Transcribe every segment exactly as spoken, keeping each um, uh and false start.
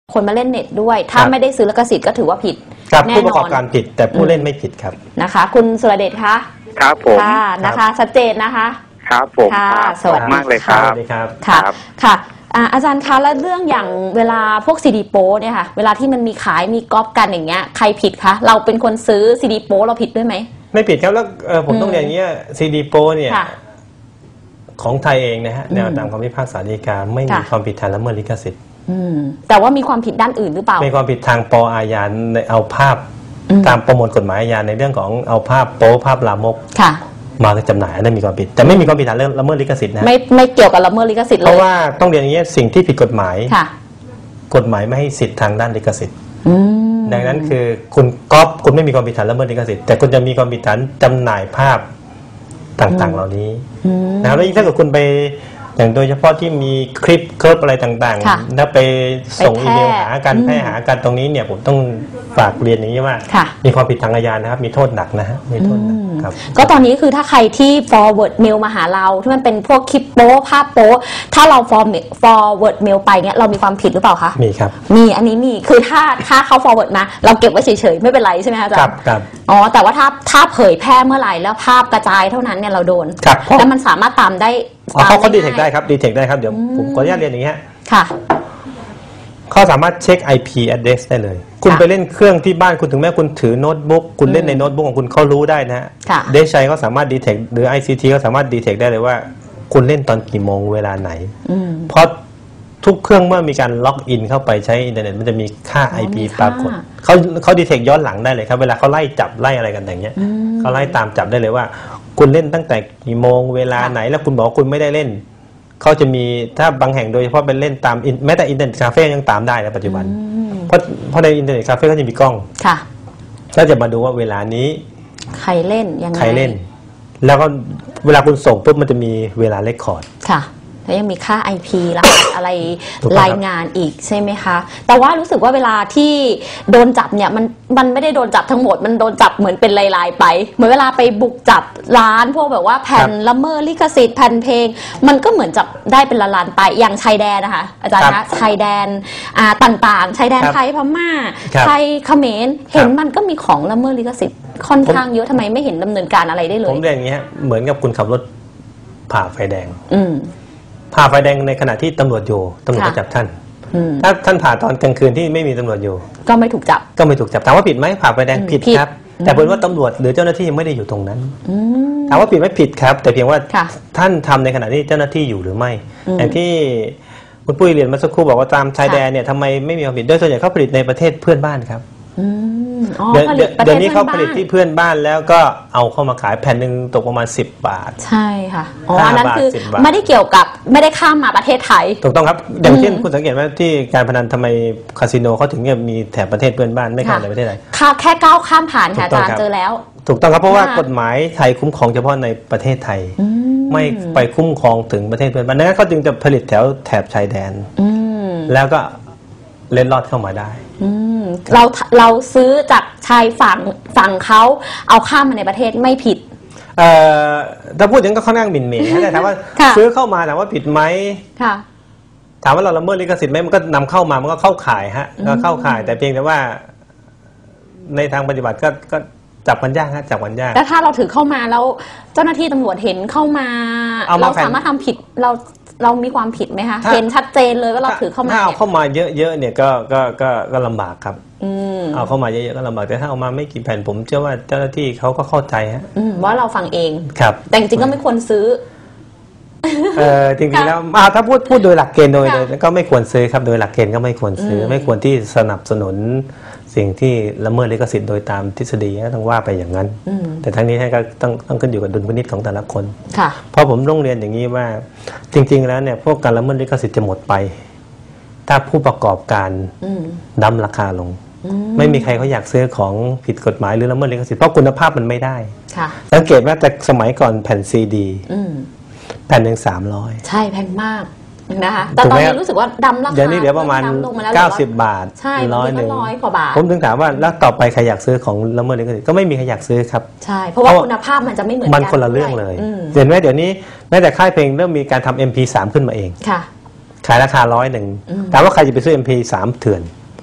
คนมาเล่นเน็ตด้วยถ้าไม่ได้ซื้อลิขสิทธิ์ก็ถือว่าผิดครับผู้ประกอบการผิดแต่ผู้เล่นไม่ผิดครับนะคะคุณสุรเดชคะครับผมค่ะนะคะชัดเจนนะคะครับผมค่ะสวัสดีมากเลยครับสวัสดีครับค่ะค่ะอาจารย์คะแล้วเรื่องอย่างเวลาพวกซีดีโป้เนี่ยค่ะเวลาที่มันมีขายมีก๊อปกันอย่างเงี้ยใครผิดคะเราเป็นคนซื้อซีดีโป้เราผิดด้วยไหมไม่ผิดครับแล้วผมต้องเรียนอย่างเงี้ยซีดีโป้เนี่ยของไทยเองนะฮะแนวตามคำพิพากษาฎีกาไม่มีความผิดฐานละเมิดลิขสิทธิ์แต่ว่ามีความผิดด้านอื่นหรือเปล่ามีความผิดทางป.อาญาในเอาภาพตามประมวลกฎหมายอาญาในเรื่องของเอาภาพโป๊ภาพลามกมาจำหน่ายได้มีความผิดแต่ไม่มีความผิดฐานเรื่องละเมิดลิขสิทธิ์นะไม่ไม่เกี่ยวกับละเมิดลิขสิทธิ์เลยเพราะว่าต้องเรียนอย่างนี้สิ่งที่ผิดกฎหมายกฎหมายไม่ให้สิทธิ์ทางด้านลิขสิทธิ์ดังนั้นคือคุณก๊อปคุณไม่มีความผิดฐานละเมิดลิขสิทธิ์แต่คุณจะมีความผิดฐานจำหน่ายภาพต่างๆเหล่านี้นะครับแล้วยิ่งถ้าเกิดคุณไปอย่างโดยเฉพาะที่มีคลิปเคิร์ฟอะไรต่างๆแล้วไปส่งอีเมลหากันแพร่หากันตรงนี้เนี่ยผมต้องฝากเรียนอย่างนี้ว่ามีความผิดทางอาญานะครับมีโทษหนักนะฮะมีโทษหนักครับก็ตอนนี้คือถ้าใครที่ forward mail มาหาเราที่มันเป็นพวกคลิปโป๊ภาพโป๊ถ้าเรา forward mail ไปเงี้ยเรามีความผิดหรือเปล่าคะมีครับมีอันนี้มีคือถ้าถ้าเขา forward มาเราเก็บไว้เฉยๆไม่เป็นไรใช่ไหมคะอาจารย์ครับครับอ๋อแต่ว่าถ้าถ้าเผยแพร่เมื่อไหร่แล้วภาพกระจายเท่านั้นเนี่ยเราโดนแล้วมันสามารถตามได้เขาเขาดีเทคได้ครับดีเทคได้ครับเดี๋ยวผมขออนุญาตเรียนอย่างนี้ฮะค่ะเขาสามารถเช็ค ไอ พี address ได้เลยคุณไปเล่นเครื่องที่บ้านคุณถึงแม้คุณถือโน้ตบุ๊กคุณเล่นในโน้ตบุ๊กของคุณเขารู้ได้นะฮะเดชชัยเขาสามารถดีเทคหรือ ไอ ซี ที เขาสามารถดีเทคได้เลยว่าคุณเล่นตอนกี่โมงเวลาไหนเพราะทุกเครื่องเมื่อมีการล็อกอินเข้าไปใช้อินเทอร์เน็ตมันจะมีค่า ไอ พี ปรากฏเขาเขาดีเทคย้อนหลังได้เลยครับเวลาเขาไล่จับไล่อะไรกันอย่างเงี้ยเขาไล่ตามจับได้เลยว่าคุณเล่นตั้งแต่กี่โมงเวลาไหนแล้วคุณบอกคุณไม่ได้เล่นเขาจะมีถ้าบางแห่งโดยเฉพาะเป็นเล่นตามแม้แต่อินเทอร์เน็ตคาเฟ่ยังตามได้ในปัจจุบันเพราะเพราะในอินเทอร์เน็ตคาเฟ่ก็จะมีกล้องค่ะก็จะมาดูว่าเวลานี้ใครเล่นยังไงใครเล่นแล้วก็เวลาคุณส่งปุ๊บมันจะมีเวลาเรคคอร์ดค่ะแล้วยังมีค่า ไอ พี รหัสอะไรรายงานอีกใช่ไหมคะแต่ว่ารู้สึกว่าเวลาที่โดนจับเนี่ยมันมันไม่ได้โดนจับทั้งหมดมันโดนจับเหมือนเป็นลายๆไปเหมือนเวลาไปบุกจับร้านพวกแบบว่าแผ่นละเมิดลิขสิทธิ์แผ่นเพลงมันก็เหมือนจับได้เป็นล้านๆไปอย่างชายแดนนะคะอาจารย์คะชายแดนอ่าต่างๆชายแดนไทยพม่าไทยเขมรเห็นมันก็มีของละเมิดลิขสิทธิ์ค่อนข้างเยอะทำไมไม่เห็นดำเนินการอะไรได้เลยผมเรียนอย่างนี้เหมือนกับคุณขับรถผ่าไฟแดงอืมผ่าไฟแดงในขณะที่ตำรวจอยู่ตำรวจก็จับท่านถ้าท่านผ่าตอนกลางคืนที่ไม่มีตำรวจอยู่ก็ไม่ถูกจับก็ไม่ถูกจับถามว่าผิดไหมผ่าไฟแดงผิดครับแต่เป็นว่าตำรวจหรือเจ้าหน้าที่ยังไม่ได้อยู่ตรงนั้นถามว่าผิดไหมผิดครับแต่เพียงว่าท่านทำในขณะที่เจ้าหน้าที่อยู่หรือไม่อย่างที่คุณปุ้ยเรียนเมื่อสักครู่บอกว่าตามชายแดนเนี่ยทำไมไม่มีความผิดโดยส่วนใหญ่เขาผลิตในประเทศเพื่อนบ้านครับเดี๋ยวนี้เขาผลิตที่เพื่อนบ้านแล้วก็เอาเข้ามาขายแผ่นหนึ่งตกประมาณสิบบาทใช่ค่ะอ๋ออันนั้นคือไม่ได้เกี่ยวกับไม่ได้ข้ามมาประเทศไทยถูกต้องครับอย่างเช่นคุณสังเกตว่าที่การพนันทำไมคาสิโนเขาถึงมีแถบประเทศเพื่อนบ้านไม่ข้ามในประเทศไทยแค่ก้าวข้ามผ่านค่ะอาจารย์เจอแล้วถูกต้องครับเพราะว่ากฎหมายไทยคุ้มครองเฉพาะในประเทศไทยไม่ไปคุ้มครองถึงประเทศเพื่อนบ้านดังนั้นเขาจึงจะผลิตแถวแถบชายแดนแล้วก็เล็ดลอดเข้ามาได้เราเราซื้อจากชายฝั่งฝั่งเขาเอาข้ามมาในประเทศไม่ผิดเอ่อถ้าพูดถึงก็ค่อนข้างหมิ่นเหม่แต่ถามว่าซื้อเข้ามาถามว่าผิดไหมค่ะถามว่าเราละเมิดลิขสิทธิ์ไหมมันก็นำเข้ามามันก็เข้าข่ายฮะก็เข้าข่ายแต่เพียงแต่ว่าในทางปฏิบัติก็ก็จับมันยากฮะจับมันยากแล้วถ้าเราถือเข้ามาแล้วเจ้าหน้าที่ตำรวจเห็นเข้ามาเราสามารถทำผิดเราเรามีความผิดไหมคะเห็นชัดเจนเลยว่าเราถือเข้ามาถ้าเอาเข้ามาเยอะๆเนี่ยก็ก็ก็ก็ลำบากครับเอาเข้ามาเยอะๆก็ลำบากแต่ถ้าเอามาไม่กี่แผ่นผมเชื่อว่าเจ้าหน้าที่เขาก็เข้าใจฮะว่าเราฟังเองครับแต่จริงๆก็ไม่ควรซื้อเออจริงๆแล้วถ้าพูดพูดโดยหลักเกณฑ์โดยก็ไม่ควรซื้อครับโดยหลักเกณฑ์ก็ไม่ควรซื้อไม่ควรที่สนับสนุนสิ่งที่ละเมิดลิขสิทธิ์โดยตามทฤษฎีก็ต้องว่าไปอย่างนั้นแต่ทั้งนี้ก็ต้องต้องขึ้นอยู่กับดุลพินิจของแต่ละคนเพราะผมต้องเรียนอย่างนี้ว่าจริงๆแล้วเนี่ยพวกการละเมิดลิขสิทธิ์จะหมดไปถ้าผู้ประกอบการดั้มราคาลงไม่มีใครเขาอยากซื้อของผิดกฎหมายหรือละเมิดลิขสิทธิ์เพราะคุณภาพมันไม่ได้สังเกตว่าแต่สมัยก่อนแผ่นซีดีแผ่นหนึ่งสามร้อยใช่แพงมากนะคะแต่ตอนนี้รู้สึกว่าดำราคาเดี๋ยวนี้เหลือประมาณเก้าสิบบาทใช่ร้อยหนึ่งร้อยกว่าบาทผมถึงถามว่าแล้วต่อไปใครอยากซื้อของละเมิดลิขสิทธิ์ก็ไม่มีใครอยากซื้อครับใช่เพราะว่าคุณภาพมันจะไม่เหมือนกันมันคนละเรื่องเลยเห็นไหมเดี๋ยวนี้แม้แต่ค่ายเพลงเริ่มมีการทำ เอ็ม พี สาม ขึ้นมาเองค่ะขายราคาร้อยหนึ่งถามว่าใครจะไปซื้อ เอ็ม พี สาม เถื่อน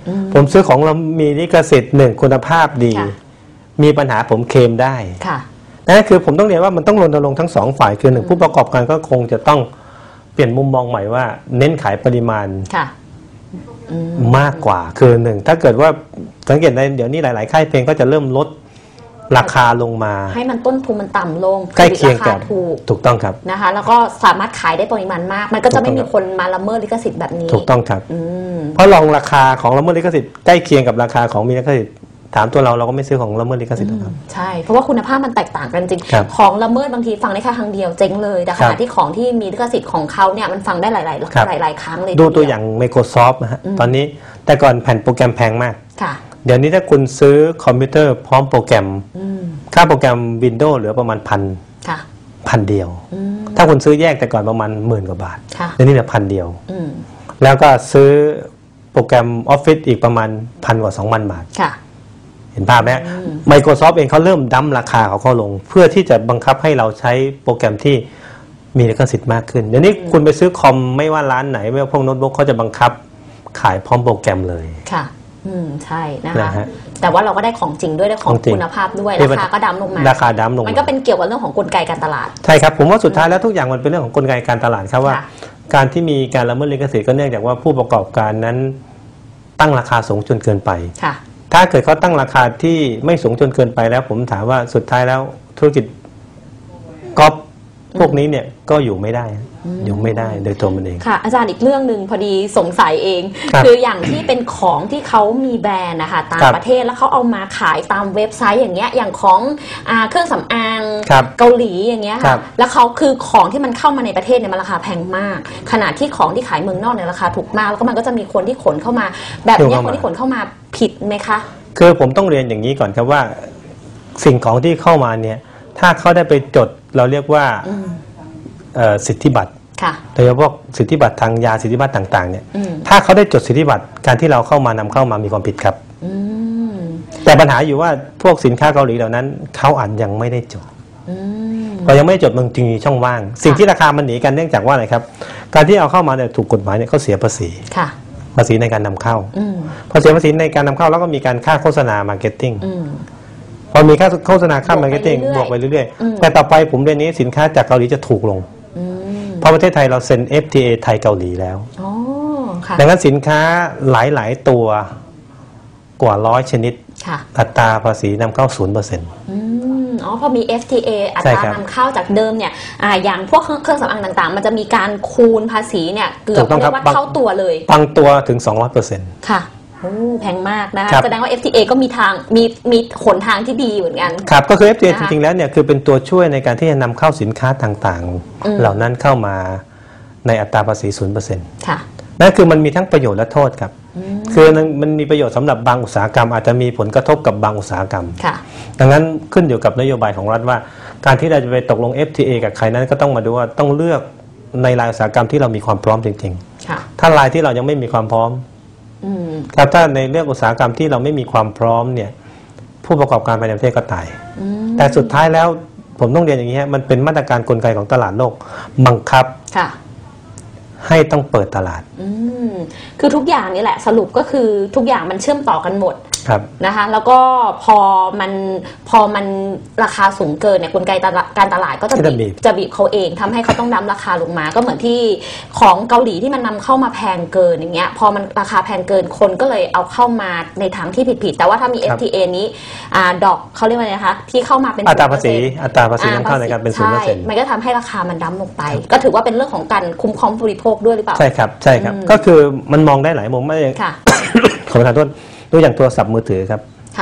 ผมซื้อของเรามีลิขสิทธิ์หนึ่งคุณภาพดีมีปัญหาผมเคลมได้นั่นคือผมต้องเรียนว่ามันต้องรณรงค์ทั้งสองฝ่ายคือหนึ่งผู้ประกอบการก็คงจะต้องเปลี่ยนมุมมองใหม่ว่าเน้นขายปริมาณมากกว่าคือหนึ่งถ้าเกิดว่าสังเกตในเดี๋ยวนี้หลายๆค่ายเพลงก็จะเริ่มลดราคาลงมาให้มันต้นทุนมันต่ำลงใกล้เคียงกันถูกถูกต้องครับนะคะแล้วก็สามารถขายได้ปริมาณมากมันก็จะไม่มีคนมาละเมิดลิขสิทธิ์แบบนี้ถูกต้องครับเพราะลองราคาของละเมิดลิขสิทธิ์ใกล้เคียงกับราคาของมีลิขสิทธิ์ถามตัวเราเราก็ไม่ซื้อของละเมิดลิขสิทธิ์ครับใช่เพราะว่าคุณภาพมันแตกต่างกันจริงของละเมิดบางทีฟังได้แค่ครั้งเดียวเจ๊งเลยแต่ขณะที่ของที่มีลิขสิทธิ์ของเขาเนี่ยมันฟังได้หลายๆหลายๆครั้งเลยดูตัวอย่าง Microsoft นะฮะตอนนี้แต่ก่อนแผ่นโปรแกรมแพงมากเดี๋ยวนี้ถ้าคุณซื้อคอมพิวเตอร์พร้อมโปรแกรมค่าโปรแกรม Windows เหลือประมาณพันพันเดียวถ้าคุณซื้อแยกแต่ก่อนประมาณหมื่นกว่าบาทเดี๋ยวนี้เหลือพันเดียวแล้วก็ซื้อโปรแกรม Office อีกประมาณพันกว่าสองพันบาทเห็นภาพไหม Microsoft เองเขาเริ่มดั้มราคาของเขาลงเพื่อที่จะบังคับให้เราใช้โปรแกรมที่มีลิขสิทธิ์มากขึ้นเดี๋ยวนี้คุณไปซื้อคอมไม่ว่าร้านไหนไม่ว่าพวกโน้ตบุ๊กเขาจะบังคับขายพร้อมโปรแกรมเลยค่ะอืมใช่นะคะแต่ว่าเราก็ได้ของจริงด้วยได้ของคุณภาพด้วยราคาก็ดั้มลงมาราคาดั้มลงมันก็เป็นเกี่ยวกับเรื่องของกลไกการตลาดใช่ครับผมว่าสุดท้ายแล้วทุกอย่างมันเป็นเรื่องของกลไกการตลาดครับว่าการที่มีการละเมิดลิขสิทธิ์ก็เนื่องจากว่าผู้ประกอบการนั้นตั้งราคาสูงจนเกินไปถ้าเกิดเขาตั้งราคาที่ไม่สูงจนเกินไปแล้วผมถามว่าสุดท้ายแล้วธุรกิจก๊อปพวกนี้เนี่ยก็อยู่ไม่ได้อยู่ไม่ได้โดยตัวมันเองค่ะอาจารย์อีกเรื่องหนึ่งพอดีสงสัยเองคืออย่างที่เป็นของที่เขามีแบรนด์นะคะตามประเทศแล้วเขาเอามาขายตามเว็บไซต์อย่างเงี้ยอย่างของเครื่องสำอางเกาหลีอย่างเงี้ยค่ะแล้วเขาคือของที่มันเข้ามาในประเทศเนี่ยมันราคาแพงมากขณะที่ของที่ขายเมืองนอกเนี่ยราคาถูกมากแล้วก็มันก็จะมีคนที่ขนเข้ามาแบบนี้คนที่ขนเข้ามาผิดไหมคะคือผมต้องเรียนอย่างนี้ก่อนครับว่าสิ่งของที่เข้ามาเนี่ยถ้าเขาได้ไปจดเราเรียกว่าสิทธิบัตรโดยเฉพาะสิทธิบัตรทางยาสิทธิบัตรต่างๆเนี่ยถ้าเขาได้จดสิทธิบัตรการที่เราเข้ามานำเข้ามามีความผิดครับแต่ปัญหาอยู่ว่าพวกสินค้าเกาหลีเหล่านั้นเขาอาจยังไม่ได้จดเรายังไม่ได้จดมันจึงมีช่องว่างสิ่งที่ราคามันหนีกันเนื่องจากว่าอะไรครับการที่เอาเข้ามาเนี่ยถูกกฎหมายเนี่ยเขาเสียภาษีภาษีในการนำเข้าพอเสียภาษีในการนำเข้าแล้วก็มีการค่าโฆษณามาร์เก็ตติ้งพอมีค่าโฆษณาค่ามาร์เก็ตติ้งบวกไปเรื่อยๆแต่ต่อไปผมเรียนนี้สินค้าจากเกาหลีจะถูกลงเพราะประเทศไทยเราเซ็น เอฟ ที เอ ไทยเกาหลีแล้วดังนั้นสินค้าหลายๆตัวกว่าร้อยชนิดอัตราภาษีนำเข้า ศูนย์เปอร์เซ็นต์อ๋อพอมี เอฟ ที เอ อัตรานำเข้าจากเดิมเนี่ยอย่างพวกเครื่องสำอางต่างๆมันจะมีการคูณภาษีเนี่ยเกือบเรียกว่าเท่าตัวเลยบางตัวถึง สองร้อยเปอร์เซ็นต์ค่ะโอ้แพงมากนะคะแสดงว่า เอฟ ที เอ ก็มีทางมีมีขนทางที่ดีเหมือนกันครับก็คือ เอฟ ที เอ จริงๆแล้วเนี่ยคือเป็นตัวช่วยในการที่จะนำเข้าสินค้าต่างๆเหล่านั้นเข้ามาในอัตราภาษี ศูนย์เปอร์เซ็นต์ค่ะนั่นคือมันมีทั้งประโยชน์และโทษครับคือมันมีประโยชน์สำหรับบางอุตสาหกรรมอาจจะมีผลกระทบกับบางอุตสาหกรรมดังนั้นขึ้นอยู่กับนโยบายของรัฐว่าการที่เราจะไปตกลง เอฟ ที เอ กับใครนั้นก็ต้องมาดูว่าต้องเลือกในรายอุตสาหกรรมที่เรามีความพร้อมจริงๆถ้ารายที่เรายังไม่มีความพร้อมครับถ้าในเรื่องอุตสาหกรรมที่เราไม่มีความพร้อมเนี่ยผู้ประกอบการภายในประเทศก็ตายแต่สุดท้ายแล้วผมต้องเรียนอย่างนี้ฮะมันเป็นมาตรการกลไกของตลาดโลกบังคับให้ต้องเปิดตลาดคือทุกอย่างนี่แหละสรุปก็คือทุกอย่างมันเชื่อมต่อกันหมดนะคะแล้วก็พอมันพอมันราคาสูงเกินเนี่ยกลไกการตลาดก็จะบีบจะบีบเขาเองทำให้เขาต้องดั้มราคาลงมาก็เหมือนที่ของเกาหลีที่มันนำเข้ามาแพงเกินอย่างเงี้ยพอมันราคาแพงเกินคนก็เลยเอาเข้ามาในทางที่ผิดๆแต่ว่าถ้ามี เอฟ ที เอ นี้ดอกเขาเรียกว่าไงคะที่เข้ามาเป็นอัตราภาษีอัตราภาษีนำเข้าในการเป็น ศูนย์เปอร์เซ็นต์มันก็ทำให้ราคามันดั้มลงไปก็ถือว่าเป็นเรื่องของการคุ้มครองผู้บริโภคด้วยหรือเปล่าใช่ครับใช่ครับก็คือมันมองได้หลายมุมไม่ขอประทานโทษตัวอย่างโทรศัพท์มือถือครับ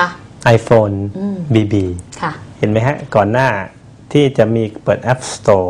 iPhone บี บี เห็นไหมฮะก่อนหน้าที่จะมีเปิด App Store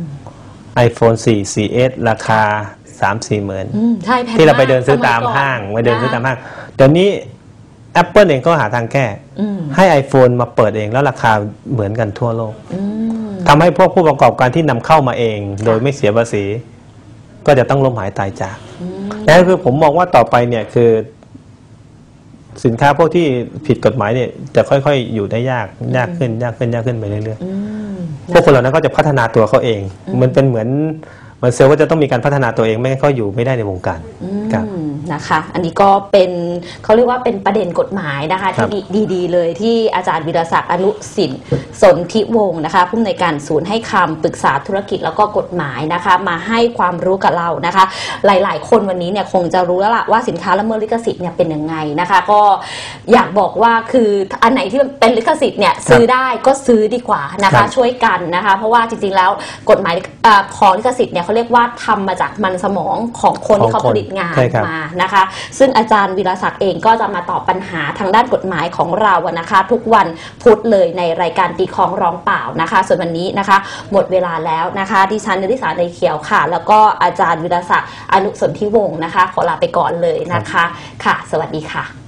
iPhone โฟร์ ซี เอส ราคา สามสี่ หมื่นที่เราไปเดินซื้อตามห้างไปเดินซื้อตามห้างเดี๋ยวนี้ Apple เองก็หาทางแก้ให้ iPhone มาเปิดเองแล้วราคาเหมือนกันทั่วโลกทำให้พวกผู้ประกอบการที่นำเข้ามาเองโดยไม่เสียภาษีก็จะต้องล้มหายตายจากนั่นคือผมมองว่าต่อไปเนี่ยคือสินค้าพวกที่ผิดกฎหมายเนี่ยจะค่อยๆอยู่ได้ยากยากขึ้นยากขึ้นยากขึ้นไปเรื่อยๆพวกคนเหล่านั้นก็จะพัฒนาตัวเขาเองมันเป็นเหมือนเหมือนเซลล์ว่าจะต้องมีการพัฒนาตัวเองไม่งั้นเขาอยู่ไม่ได้ในวงการครับนะคะอันนี้ก็เป็นเขาเรียกว่าเป็นประเด็นกฎหมายนะคะที่ดีๆเลยที่อาจารย์วิรศักดิ์อนุสินสนธิวงศ์นะคะผู้อำนวยการศูนย์ให้คำปรึกษาธุรกิจแล้วก็กฎหมายนะคะมาให้ความรู้กับเรานะคะหลายๆคนวันนี้เนี่ยคงจะรู้แล้วล่ะว่าสินค้าละเมิดลิขสิทธิ์เนี่ยเป็นยังไงนะคะก็อยากบอกว่าคืออันไหนที่เป็นลิขสิทธิ์เนี่ยซื้อได้ก็ซื้อดีกว่านะคะช่วยกันนะคะเพราะว่าจริงๆแล้วกฎหมายของลิขสิทธิ์เนี่ยเขาเรียกว่าทำมาจากมันสมองของคนที่เขาผลิตงานมานะคะซึ่งอาจารย์วิรศักดิ์เองก็จะมาตอบปัญหาทางด้านกฎหมายของเรานะคะทุกวันพุธเลยในรายการตีคล้องร้องเปล่านะคะส่วนวันนี้นะคะหมดเวลาแล้วนะคะดิฉันนฤษาในเขียวค่ะแล้วก็อาจารย์วิรศักดิ์อนุสนธิวงศ์นะคะขอลาไปก่อนเลยนะคะค่ะสวัสดีค่ะ